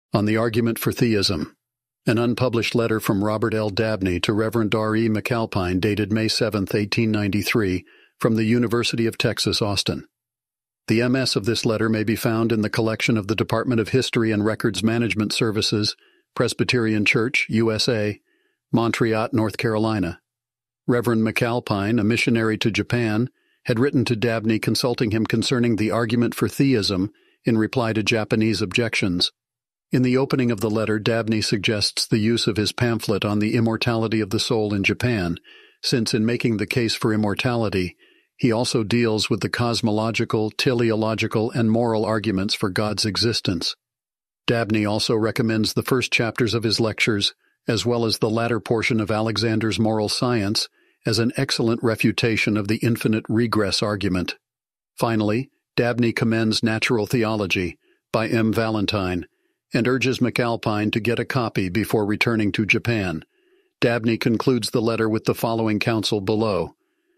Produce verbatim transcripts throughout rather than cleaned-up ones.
On the Argument for Theism, an unpublished letter from Robert L. Dabney to Reverend R E McAlpine dated May seventh, eighteen ninety-three, from the University of Texas, Austin. The M S of this letter may be found in the collection of the Department of History and Records Management Services, Presbyterian Church, U S A, Montreat, North Carolina. Reverend McAlpine, a missionary to Japan, had written to Dabney consulting him concerning the argument for theism in reply to Japanese objections. In the opening of the letter, Dabney suggests the use of his pamphlet on the immortality of the soul in Japan, since in making the case for immortality, he also deals with the cosmological, teleological, and moral arguments for God's existence. Dabney also recommends the first chapters of his lectures, as well as the latter portion of Alexander's Moral Science, as an excellent refutation of the infinite regress argument. Finally, Dabney commends Natural Theology by M. Valentine, and urges McAlpine to get a copy before returning to Japan. Dabney concludes the letter with the following counsel below.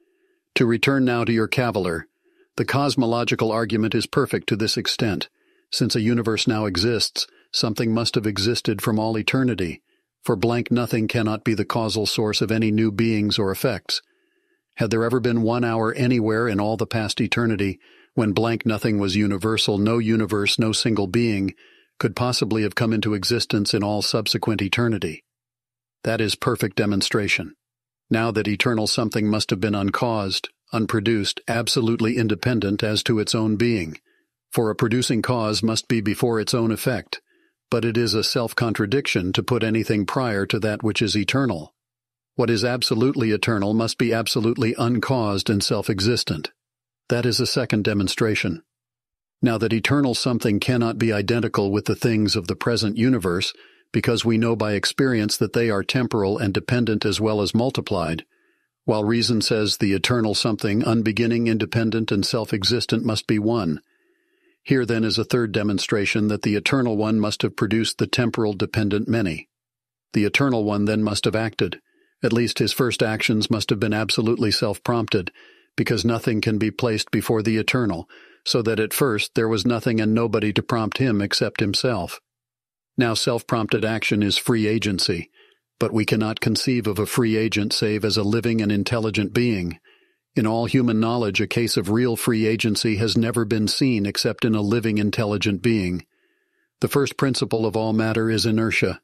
To return now to your caviller, the cosmological argument is perfect to this extent. Since a universe now exists, something must have existed from all eternity, for blank nothing cannot be the causal source of any new beings or effects. Had there ever been one hour anywhere in all the past eternity when blank nothing was universal, no universe, no single being could possibly have come into existence in all subsequent eternity. That is perfect demonstration. Now that eternal something must have been uncaused, unproduced, absolutely independent as to its own being, for a producing cause must be before its own effect, but it is a self-contradiction to put anything prior to that which is eternal. What is absolutely eternal must be absolutely uncaused and self-existent. That is a second demonstration. Now that eternal something cannot be identical with the things of the present universe, because we know by experience that they are temporal and dependent as well as multiplied, while reason says the eternal something, unbeginning, independent, and self-existent, must be one. Here then is a third demonstration that the eternal one must have produced the temporal dependent many. The eternal one then must have acted. At least his first actions must have been absolutely self-prompted, because nothing can be placed before the eternal, so that at first there was nothing and nobody to prompt him except himself. Now self-prompted action is free agency, but we cannot conceive of a free agent save as a living and intelligent being. In all human knowledge, a case of real free agency has never been seen except in a living intelligent being. The first principle of all matter is inertia.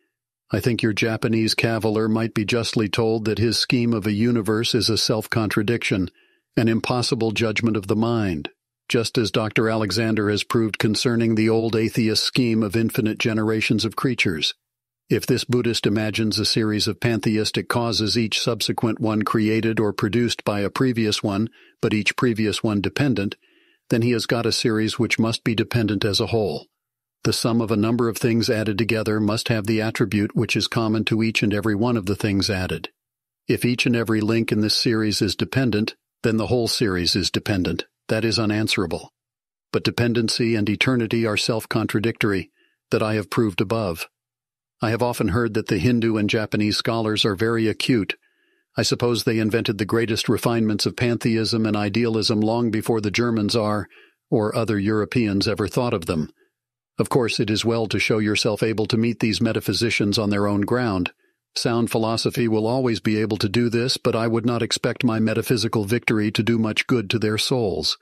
I think your Japanese caviller might be justly told that his scheme of a universe is a self-contradiction, an impossible judgment of the mind, just as Doctor Alexander has proved concerning the old atheist scheme of infinite generations of creatures. If this Buddhist imagines a series of pantheistic causes, each subsequent one created or produced by a previous one, but each previous one dependent, then he has got a series which must be dependent as a whole. The sum of a number of things added together must have the attribute which is common to each and every one of the things added. If each and every link in this series is dependent, then the whole series is dependent. That is unanswerable. But dependency and eternity are self-contradictory, that I have proved above. I have often heard that the Hindu and Japanese scholars are very acute. I suppose they invented the greatest refinements of pantheism and idealism long before the Germans are, or other Europeans ever thought of them. Of course, it is well to show yourself able to meet these metaphysicians on their own ground. Sound philosophy will always be able to do this, but I would not expect my metaphysical victory to do much good to their souls.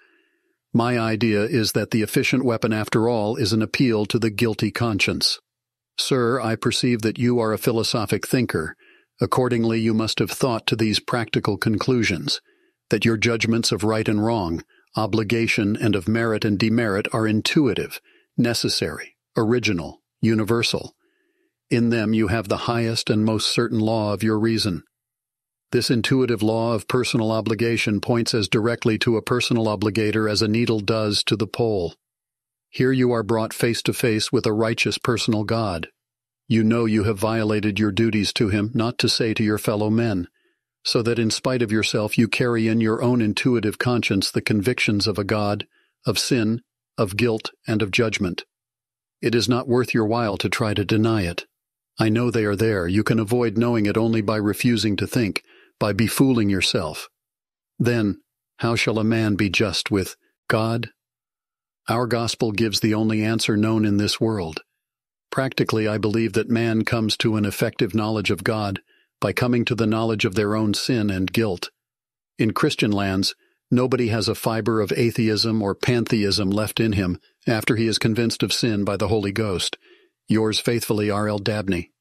My idea is that the efficient weapon, after all, is an appeal to the guilty conscience. Sir, I perceive that you are a philosophic thinker. Accordingly, you must have thought to these practical conclusions, that your judgments of right and wrong, obligation, and of merit and demerit are intuitive, necessary, original, universal. In them you have the highest and most certain law of your reason. This intuitive law of personal obligation points as directly to a personal obligator as a needle does to the pole. Here you are brought face to face with a righteous personal God. You know you have violated your duties to him, not to say to your fellow men, so that in spite of yourself you carry in your own intuitive conscience the convictions of a God, of sin, of guilt, and of judgment. It is not worth your while to try to deny it. I know they are there. You can avoid knowing it only by refusing to think, by befooling yourself. Then, how shall a man be just with God? Our gospel gives the only answer known in this world. Practically, I believe that man comes to an effective knowledge of God by coming to the knowledge of their own sin and guilt. In Christian lands, nobody has a fiber of atheism or pantheism left in him after he is convinced of sin by the Holy Ghost. Yours faithfully, R L Dabney.